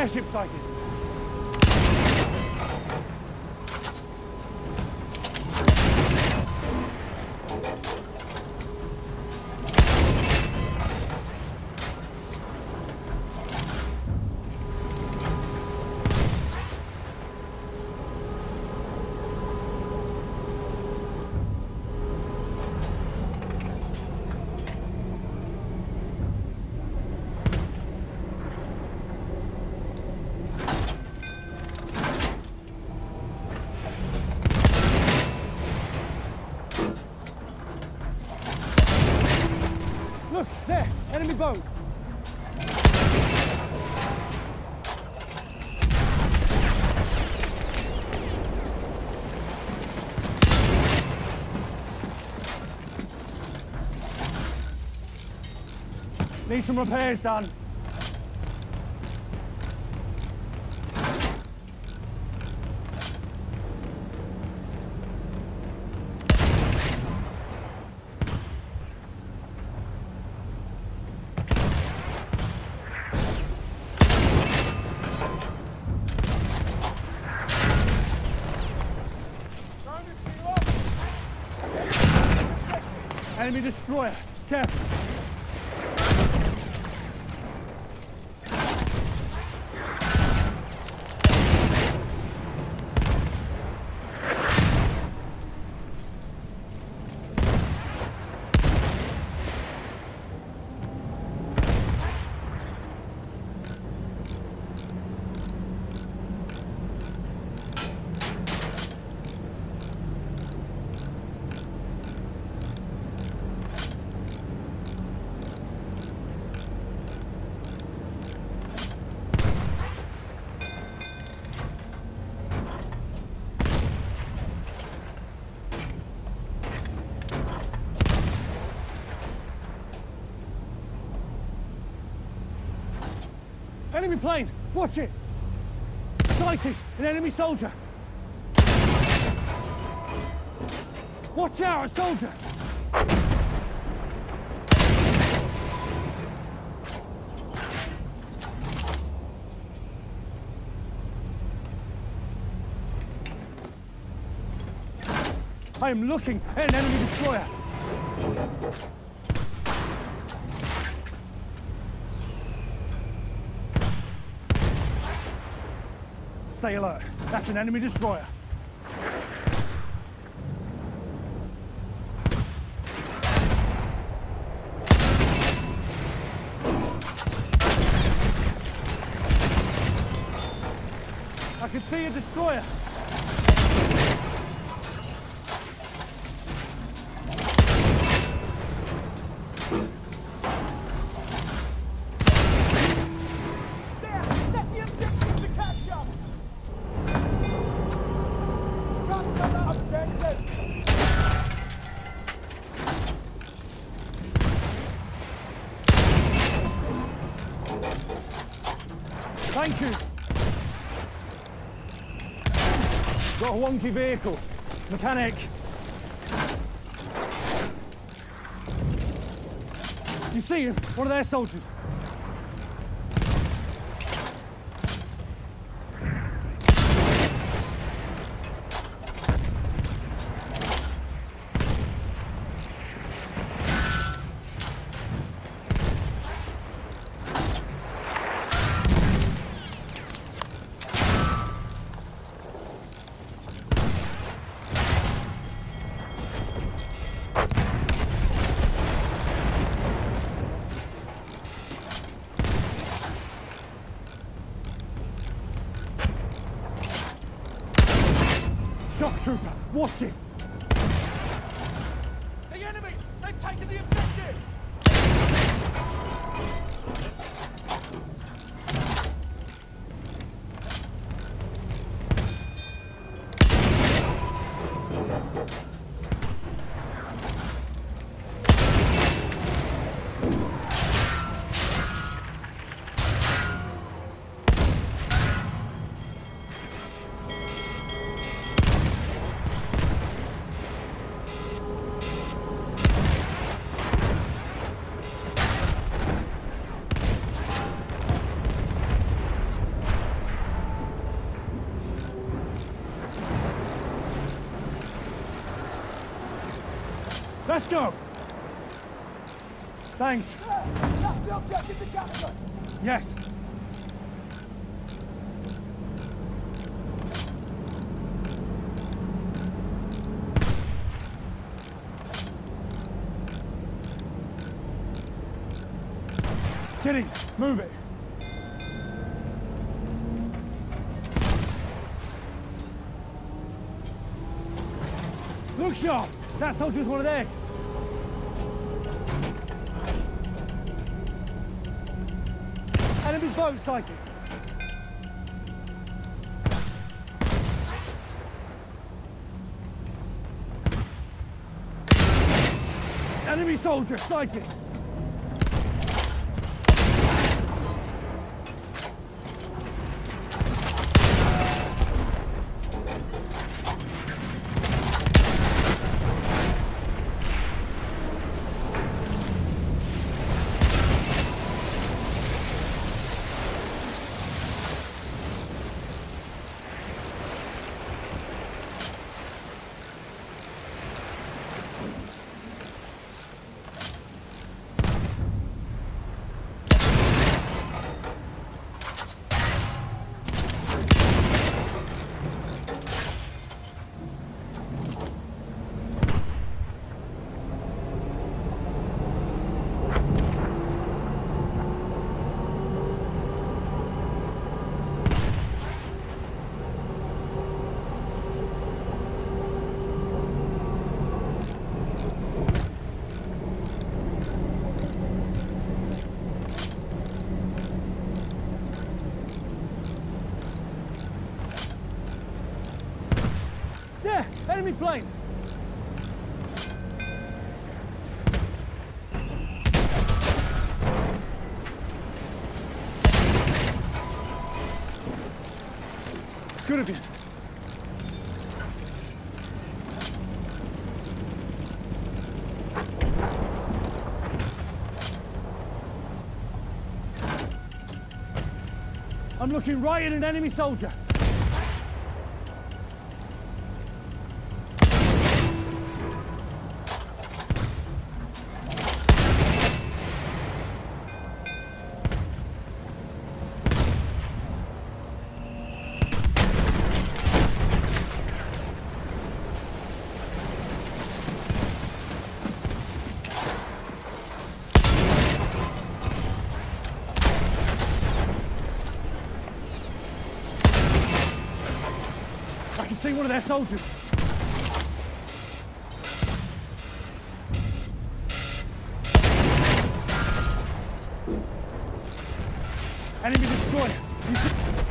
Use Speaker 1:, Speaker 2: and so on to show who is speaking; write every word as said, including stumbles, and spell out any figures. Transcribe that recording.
Speaker 1: Airship sighted. Look, there, enemy boat. Need some repairs done. Enemy destroyer, careful. Enemy plane! Watch it! Sighted! An enemy soldier! Watch out, a soldier! I am looking at an enemy destroyer! Stay alert. That's an enemy destroyer. I can see a destroyer. Thank you. Got a wonky vehicle. Mechanic. You see him? One of their soldiers. Shock trooper, watch it!
Speaker 2: The enemy! They've taken the objective!
Speaker 1: Let's go! Thanks.
Speaker 2: That's the objective to capture.
Speaker 1: Yes. Get in. Move it. Look sharp. That soldier's one of theirs. Enemy boat sighted. Enemy soldier sighted. There, enemy plane. It's good of you. I'm looking right at an enemy soldier. I can see one of their soldiers. Enemy destroyer. You see